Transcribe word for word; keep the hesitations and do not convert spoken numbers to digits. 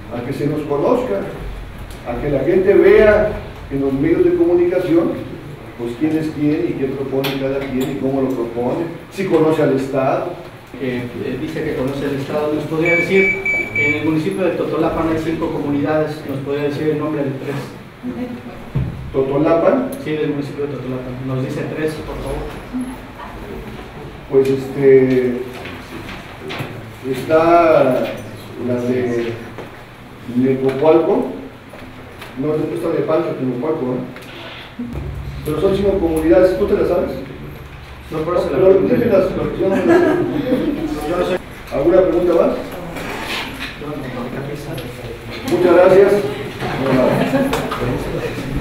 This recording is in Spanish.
a que se nos conozca, a que la gente vea en los medios de comunicación pues quién es quién y qué propone cada quien y cómo lo propone, si conoce al Estado. Eh, eh, dice que conoce el Estado. ¿Nos podría decir, en el municipio de Totolapan hay cinco comunidades, nos podría decir el nombre de tres? ¿Totolapan? Sí, del municipio de Totolapan. Nos dice tres, por favor. Pues este, está la de Necopualco, no, está de Pancho, Necopualco, ¿eh? Pero son cinco comunidades, ¿tú te las sabes? No, por eso No, la pero pregunta. dímelas, porque yo no me las sé. Yo no sé. ¿Alguna pregunta más? Yo no, no, no, no. Muchas gracias.